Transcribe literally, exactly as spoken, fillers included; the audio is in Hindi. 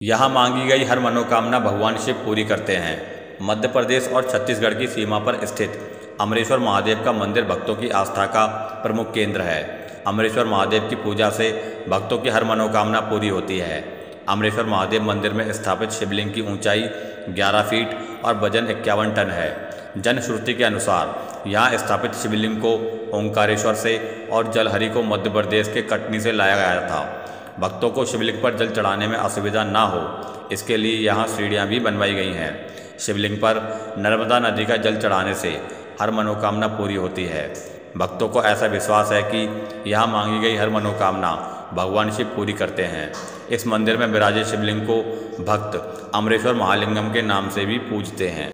यहाँ मांगी गई हर मनोकामना भगवान शिव पूरी करते हैं। मध्य प्रदेश और छत्तीसगढ़ की सीमा पर स्थित अमरेश्वर महादेव का मंदिर भक्तों की आस्था का प्रमुख केंद्र है। अमरेश्वर महादेव की पूजा से भक्तों की हर मनोकामना पूरी होती है। अमरेश्वर महादेव मंदिर में स्थापित शिवलिंग की ऊंचाई ग्यारह फीट और वजन इक्यावन टन है। जनश्रुति के अनुसार यहाँ स्थापित शिवलिंग को ओंकारेश्वर से और जलहरी को मध्य प्रदेश के कटनी से लाया गया था। भक्तों को शिवलिंग पर जल चढ़ाने में असुविधा ना हो, इसके लिए यहाँ सीढ़ियाँ भी बनवाई गई हैं। शिवलिंग पर नर्मदा नदी का जल चढ़ाने से हर मनोकामना पूरी होती है। भक्तों को ऐसा विश्वास है कि यहाँ मांगी गई हर मनोकामना भगवान शिव पूरी करते हैं। इस मंदिर में विराजे शिवलिंग को भक्त अमरेश्वर महालिंगम के नाम से भी पूजते हैं।